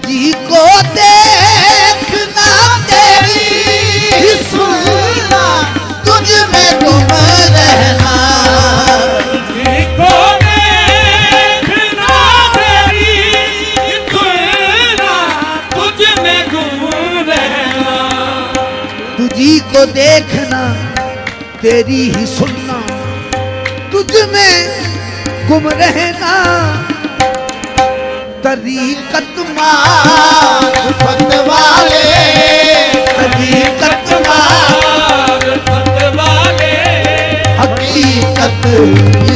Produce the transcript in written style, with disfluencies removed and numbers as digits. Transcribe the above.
तुझी को देखना तेरी सुनना तुझ में गुम रहना। तुझी को देखना तेरी सुनना तुझ में गुम रहना। तुझी को देखना तेरी ही सुनना तुझ में गुम रहना। तरीकत मार्फत वाले तरीकत मार्फत वाले हकीकत